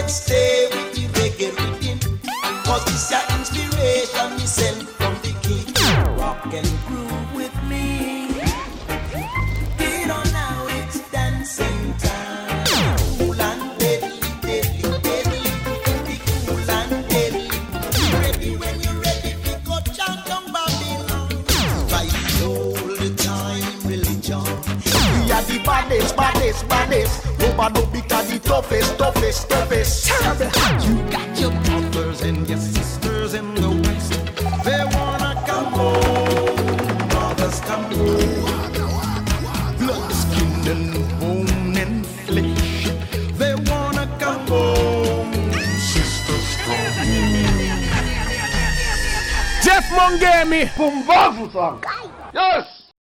let's stay with the reggae rhythm. Cause this your inspiration me sent from the king. Rock and groove with me. Get on now, it's dancing time. Cool and deadly, deadly, deadly. Be cool and deadly. Ready when you're ready, pick up champion Babylon. Fight all the time, religion. We are the baddest, baddest, baddest. Nobody because the toughest, toughest, toughest. You got your brothers and your sisters in the west. They wanna come home, brothers come home. Blood, skin and bone and flesh. They wanna come home, sisters come home. Jeff Mongemi, Pumbavu song. Yes.